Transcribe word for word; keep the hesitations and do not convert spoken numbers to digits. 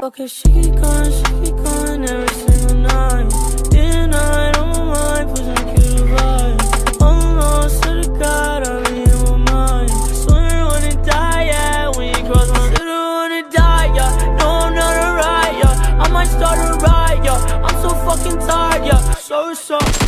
Fuck it, she keep going, she keep going every single night. Day and night, on my mind, pushing a killer vibe. Almost to the God, I'm in my mind. Swear I wanna die, yeah, when you cross my line. I wanna die, yeah, no I'm not alright, yeah. I might start a riot, yeah, I'm so fucking tired, yeah. So, so